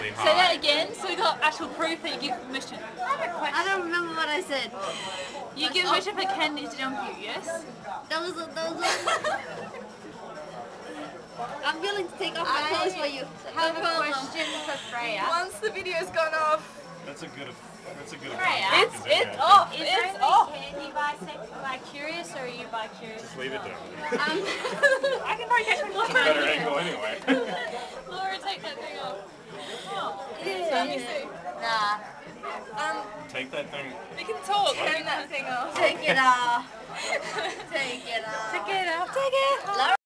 really high. Say that again, so we got actual proof that you give permission. I don't remember what I said. You give permission for Candy to jump you, yes? Those I'm willing to take off my clothes for you. I have a question for Freya. Once the video's gone off. That's a good Freya, It's off. is It's only off. Candy bi-curious or are you bi-curious? Just leave it there. I can probably catch my It's a better angle anyway. Laura, take that thing off. Oh, Yeah. let me see. Nah. Take that thing. We can talk. Turn that thing off. Take it off. Take it off. Take it off. Take it off.